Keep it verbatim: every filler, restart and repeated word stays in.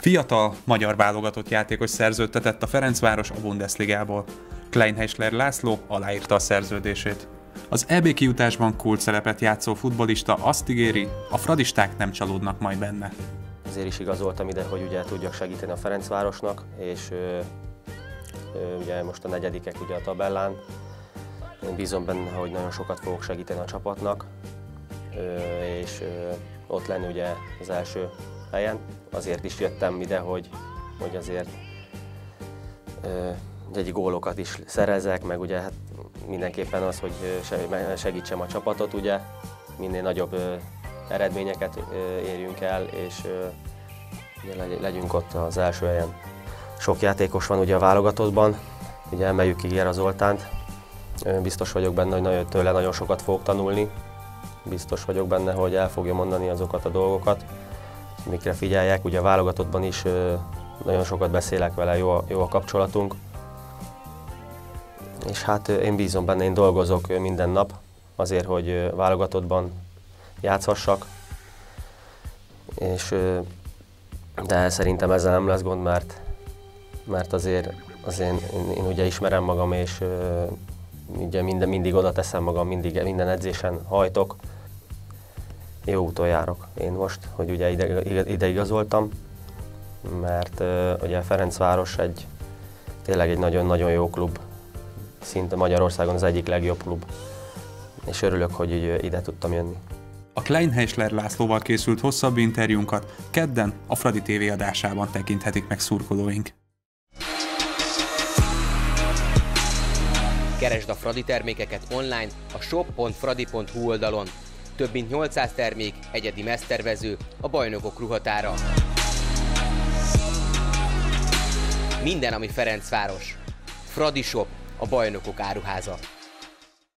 Fiatal magyar válogatott játékos szerződtetett a Ferencváros a Bundesligából. Kleinheisler László aláírta a szerződését. Az é bé kijutásban kult szerepet játszó futballista azt ígéri, a fradisták nem csalódnak majd benne. Azért is igazoltam ide, hogy ugye tudjak segíteni a Ferencvárosnak, és ö, ö, ugye most a negyedikek ugye a tabellán. Én bízom benne, hogy nagyon sokat fogok segíteni a csapatnak, ö, és ö, ott lenni ugye az első helyen. Azért is jöttem ide, hogy, hogy azért ö, egy gólokat is szerezek, meg ugye hát mindenképpen az, hogy segítsem a csapatot, ugye minél nagyobb ö, eredményeket ö, érjünk el, és ö, ugye legyünk ott az első helyen. Sok játékos van ugye a válogatottban, ugye emeljük ki Gera Zoltánt. Biztos vagyok benne, hogy nagyon, tőle nagyon sokat fogok tanulni. Biztos vagyok benne, hogy el fogja mondani azokat a dolgokat, mikre figyeljek. Ugye a válogatottban is ö, nagyon sokat beszélek vele, jó a, jó a kapcsolatunk. És hát én bízom benne, én dolgozok minden nap azért, hogy válogatottban játszhassak. És, de szerintem ezzel nem lesz gond, mert, mert azért, azért én, én ugye ismerem magam, és ugye minden, mindig oda teszem magam, mindig, minden edzésen hajtok. Jó úton járok én most, hogy ugye ide, ide igazoltam, mert ugye Ferencváros egy, tényleg egy nagyon-nagyon jó klub. Szinte Magyarországon az egyik legjobb klub, és örülök, hogy ide tudtam jönni. A Kleinheisler Lászlóval készült hosszabb interjúnkat kedden a Fradi té vé adásában tekinthetik meg szurkolóink. Keresd a Fradi termékeket online a shop pont fradi pont hu oldalon. Több mint nyolcszáz termék, egyedi mesztervező, a bajnokok ruhatára. Minden, ami Ferencváros. Fradi Shop, a bajnokok áruháza.